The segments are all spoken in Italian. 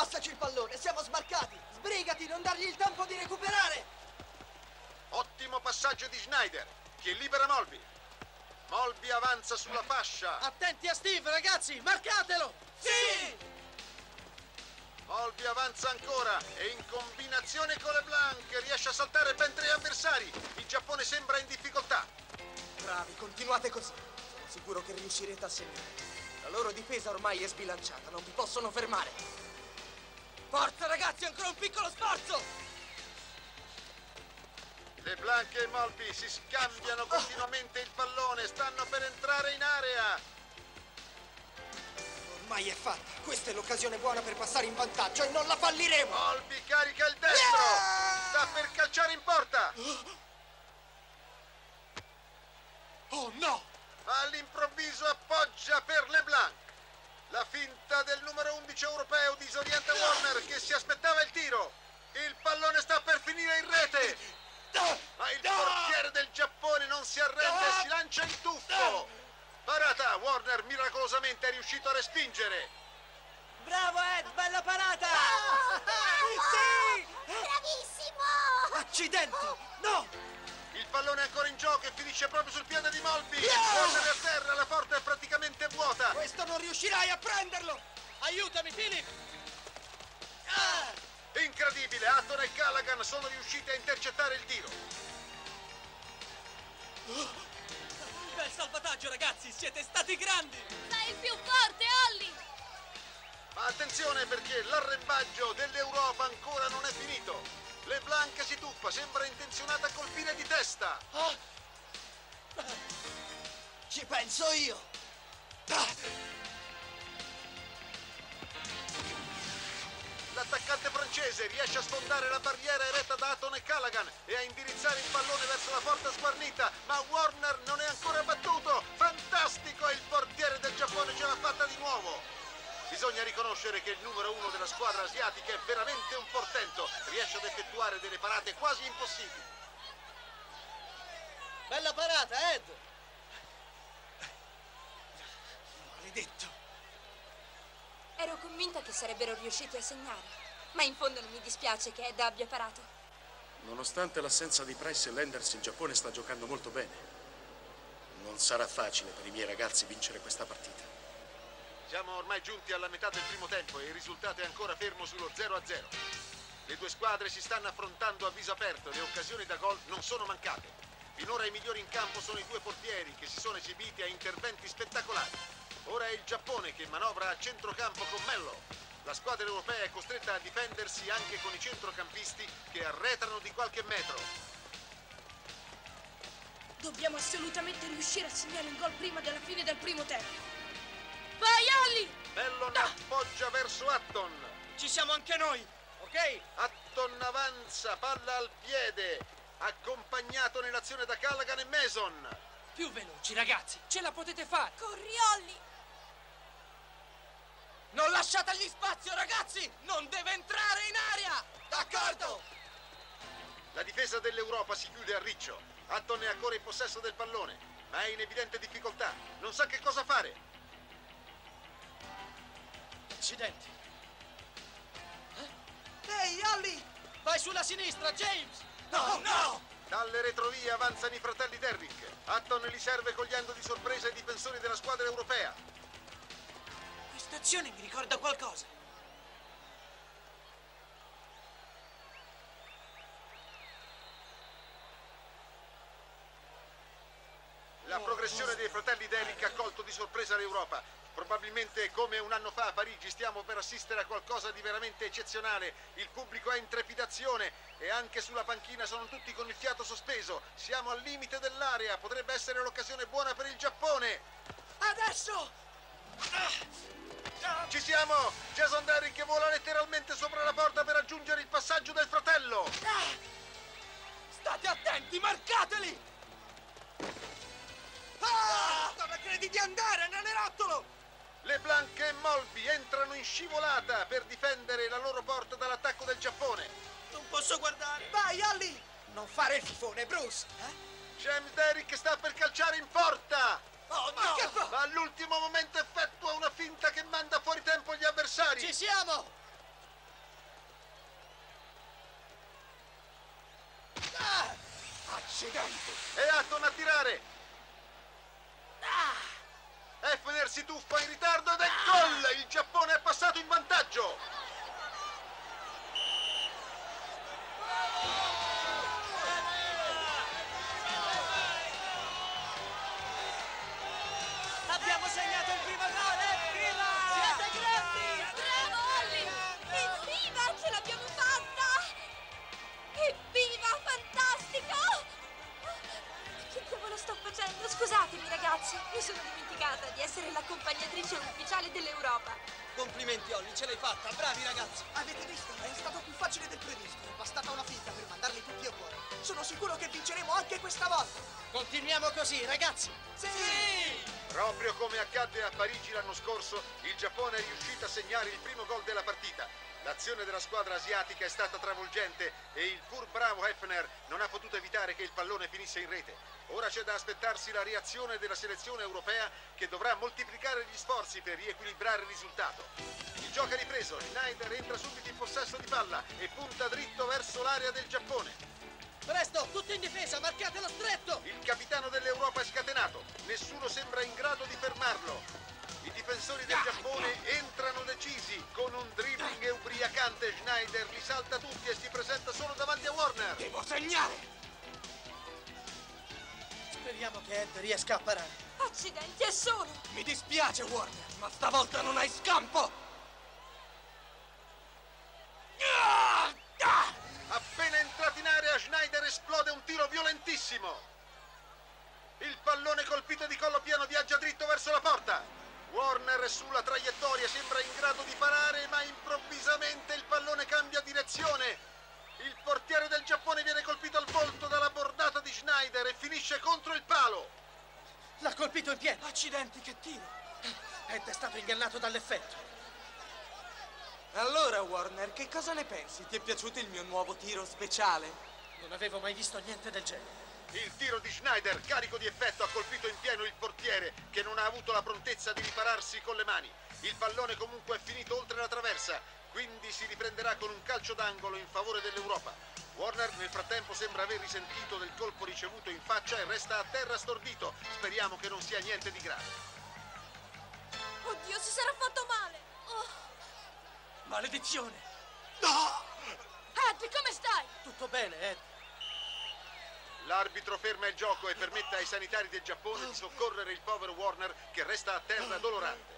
Passaci il pallone, siamo smarcati! Sbrigati, non dargli il tempo di recuperare! Ottimo passaggio di Schneider, che libera Molby. Molby avanza sulla fascia. Attenti a Steve, ragazzi, marcatelo! Sì! Molby avanza ancora e in combinazione con LeBlanc riesce a saltare ben 3 avversari. Il Giappone sembra in difficoltà. Bravi, continuate così. Sono sicuro che riuscirete a segnare. La loro difesa ormai è sbilanciata, non vi possono fermare. Forza ragazzi, ancora un piccolo sforzo! LeBlanc e Molby si scambiano continuamente il pallone, stanno per entrare in area. Ormai è fatta, questa è l'occasione buona per passare in vantaggio e non la falliremo! Molby carica il destro, sta per calciare in porta. Oh no! All'improvviso appoggia per LeBlanc. La finta del numero 11 europeo disorienta Warner che si aspettava il tiro. Il pallone sta per finire in rete. Ma il portiere del Giappone non si arrende e si lancia in tuffo. Parata, Warner miracolosamente è riuscito a respingere. Bravo Ed, bella parata! Sì! Bravissimo! Accidenti! No! Il pallone è ancora in gioco e finisce proprio sul piede di Molby. Corre a terra, la porta è praticamente vuota. Questo non riuscirai a prenderlo! Aiutami, Philip! Incredibile, Hutton e Callaghan sono riusciti a intercettare il tiro. Bel salvataggio, ragazzi! Siete stati grandi! Sei il più forte, Ollie! Ma attenzione perché l'arrembaggio dell'Europa ancora non è finito. LeBlanc si tuffa, sembra intenzionata a colpire di testa. Ci penso io! L'attaccante francese riesce a sfondare la barriera eretta da Hutton e Callaghan e a indirizzare il pallone verso la porta sguarnita, ma Warner non è ancora battuto. Fantastico, il portiere del Giappone ce l'ha fatta di nuovo. Bisogna riconoscere che il numero 1 della squadra asiatica è veramente un portento, riesce ad effettuare delle parate quasi impossibili. Bella parata, Ed! Maledetto! Ero convinta che sarebbero riusciti a segnare, ma in fondo non mi dispiace che Ed abbia parato. Nonostante l'assenza di Price e Lenders, il Giappone sta giocando molto bene. Non sarà facile per i miei ragazzi vincere questa partita. Siamo ormai giunti alla metà del primo tempo e il risultato è ancora fermo sullo 0-0. Le due squadre si stanno affrontando a viso aperto e le occasioni da gol non sono mancate. Finora i migliori in campo sono i due portieri che si sono esibiti a interventi spettacolari. Ora è il Giappone che manovra a centrocampo con Mello. La squadra europea è costretta a difendersi anche con i centrocampisti che arretrano di qualche metro. Dobbiamo assolutamente riuscire a segnare un gol prima della fine del primo tempo. Vai, Ollie! Mello appoggia verso Hutton. Ci siamo anche noi, ok? Hutton avanza, palla al piede, accompagnato nell'azione da Callaghan e Mason. Più veloci, ragazzi, ce la potete fare! Corri, Ollie! Non lasciategli spazio, ragazzi! Non deve entrare in aria! D'accordo! La difesa dell'Europa si chiude a riccio. Hutton è ancora in possesso del pallone, ma è in evidente difficoltà. Non sa che cosa fare. Accidenti! Ehi, Ollie! Vai sulla sinistra, James! No, no! Dalle retrovie avanzano i fratelli Derrick. Hutton li serve cogliendo di sorpresa i difensori della squadra europea. Questa azione mi ricorda qualcosa. La progressione dei fratelli Derrick ha colto di sorpresa l'Europa. Probabilmente, come un anno fa a Parigi, stiamo per assistere a qualcosa di veramente eccezionale. Il pubblico è in trepidazione e anche sulla panchina sono tutti con il fiato sospeso. Siamo al limite dell'area, potrebbe essere l'occasione buona per il Giappone. Adesso! Ci siamo! Jason Derrick vola letteralmente sopra la porta per raggiungere il passaggio del fratello. State attenti, marcateli! Dove credi di andare, nanerottolo? LeBlanc e Molby entrano in scivolata per difendere la loro porta dall'attacco del Giappone. Non posso guardare! Vai, Ollie! Non fare il fifone, Bruce! James Derrick sta per calciare in porta! Oh, no! Che fa? Ma all'ultimo momento effettua una finta che manda fuori tempo gli avversari. Ci siamo! si tuffa in ritardo ed è gol! Il Giappone è passato in vantaggio! Abbiamo segnato il primo gol, evviva! Siete grandi! Bravo, Olli! Evviva, ce l'abbiamo fatta! Evviva, fantastico! Che cavolo sto facendo? Scusatemi, ragazzi. Mi sono dimenticata di essere l'accompagnatrice ufficiale dell'Europa. Complimenti, Olli, ce l'hai fatta, bravi ragazzi! Avete visto? È stato più facile del previsto. È bastata una finta per mandarli tutti a cuore. Sono sicuro che vinceremo anche questa volta. Continuiamo così, ragazzi! Sì! Proprio come accadde a Parigi l'anno scorso, il Giappone è riuscito a segnare il primo gol della partita. L'azione della squadra asiatica è stata travolgente e il pur bravo Hefner non ha potuto evitare che il pallone finisse in rete. Ora c'è da aspettarsi la reazione della selezione europea che dovrà moltiplicare gli sforzi per riequilibrare il risultato. Il gioco è ripreso, Schneider entra subito in possesso di palla e punta dritto verso l'area del Giappone. Presto, tutti in difesa, marcate lo stretto! Il capitano dell'Europa è scatenato, nessuno sembra in grado di fermarlo. I difensori del Giappone entrano decisi, con un dribbling ubriacante Schneider li salta tutti e si presenta solo davanti a Warner. Devo segnare! Speriamo che Ed riesca a parare. Accidenti, è solo! Mi dispiace, Warner, ma stavolta non hai scampo! Appena entrato in area, Schneider esplode un tiro violentissimo. Il pallone colpito di collo piano viaggia dritto verso la porta. Warner è sulla traiettoria, sembra in grado di parare, ma improvvisamente il pallone cambia direzione. Il portiere del Giappone viene colpito al volto dalla bordata di Schneider e finisce contro il palo. L'ha colpito in pieno! Accidenti, che tiro! Ed è stato ingannato dall'effetto. Allora, Warner, che cosa ne pensi? Ti è piaciuto il mio nuovo tiro speciale? Non avevo mai visto niente del genere. Il tiro di Schneider, carico di effetto, ha colpito in pieno il portiere, che non ha avuto la prontezza di ripararsi con le mani. Il pallone comunque è finito oltre la traversa, quindi si riprenderà con un calcio d'angolo in favore dell'Europa. Warner nel frattempo sembra aver risentito del colpo ricevuto in faccia e resta a terra stordito. Speriamo che non sia niente di grave. Oddio, si sarà fatto male! Oh. Maledizione! No! Ed, come stai? Tutto bene, Ed? L'arbitro ferma il gioco e permette ai sanitari del Giappone di soccorrere il povero Warner che resta a terra dolorante.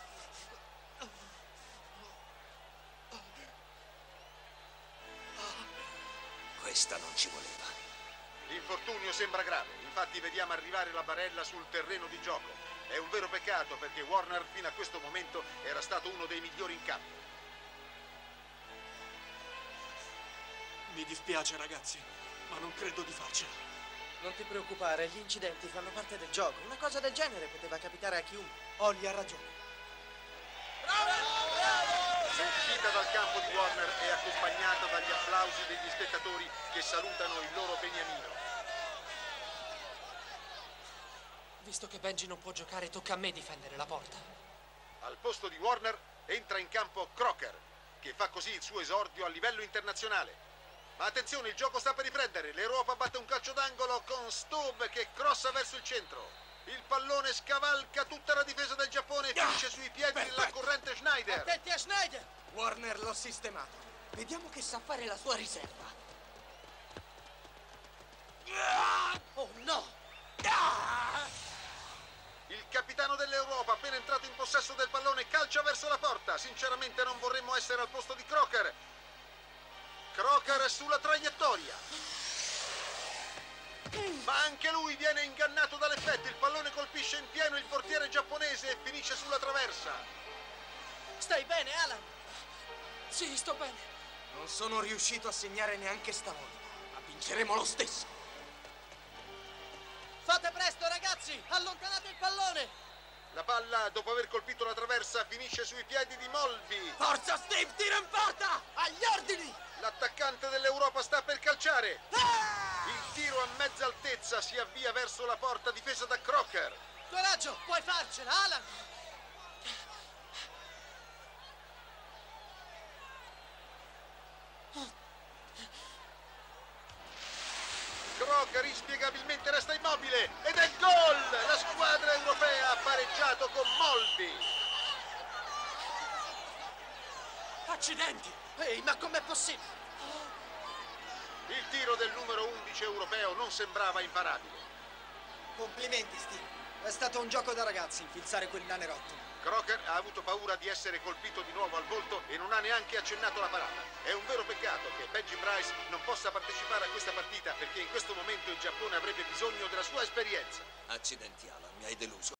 Questa non ci voleva. L'infortunio sembra grave, infatti vediamo arrivare la barella sul terreno di gioco. È un vero peccato perché Warner fino a questo momento era stato uno dei migliori in campo. Mi dispiace, ragazzi, ma non credo di farcela. Non ti preoccupare, gli incidenti fanno parte del gioco. Una cosa del genere poteva capitare a chiunque. Olli ha ragione. L'uscita dal campo di Warner è accompagnata dagli applausi degli spettatori che salutano il loro beniamino. Visto che Benji non può giocare, tocca a me difendere la porta. Al posto di Warner entra in campo Crocker, che fa così il suo esordio a livello internazionale. Ma attenzione, il gioco sta per riprendere. L'Europa batte un calcio d'angolo con Stubb che crossa verso il centro. Il pallone scavalca tutta la difesa del Giappone e finisce sui piedi della corrente Schneider. Attenti a Schneider! Warner l'ho sistemato. Vediamo che sa fare la sua riserva. Oh no! Il capitano dell'Europa, appena entrato in possesso del pallone, calcia verso la porta. Sinceramente non vorremmo essere al posto di Crocker. Crocker è sulla traiettoria. Ma anche lui viene ingannato dall'effetto. Il pallone colpisce in pieno il portiere giapponese e finisce sulla traversa. Stai bene, Alan? Sì, sto bene. Non sono riuscito a segnare neanche stavolta, ma vinceremo lo stesso. Fate presto, ragazzi! Allontanate il pallone! La palla, dopo aver colpito la traversa, finisce sui piedi di Molby. Forza, Steve, tira in porta! Agli ordini! L'attaccante dell'Europa sta per calciare. Il tiro a mezza altezza si avvia verso la porta difesa da Crocker. Coraggio, puoi farcela, Alan! Crocker inspiegabilmente resta immobile ed è gol! La squadra europea ha pareggiato con Molby. Accidenti! Ehi, ma com'è possibile? Il tiro del numero 11 europeo non sembrava imparabile. Complimenti, Steve. È stato un gioco da ragazzi infilzare quel nanerotto. Crocker ha avuto paura di essere colpito di nuovo al volto e non ha neanche accennato la parata. È un vero peccato che Benji Price non possa partecipare a questa partita perché in questo momento il Giappone avrebbe bisogno della sua esperienza. Accidenti, Alan, mi hai deluso.